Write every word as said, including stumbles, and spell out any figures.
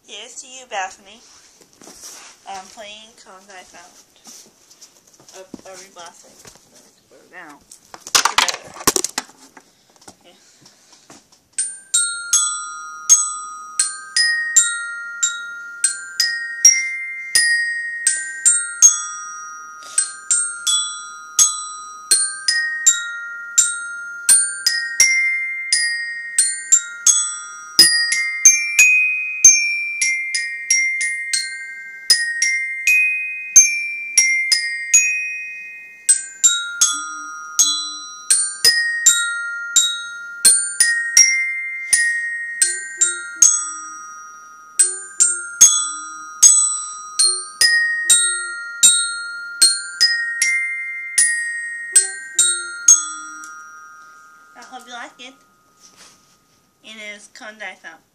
Here's to you, Bethany. I'm playing cards I found. A, a reblassing. Let's put it down. Together. Yeah. I hope you like it. It is cards I found.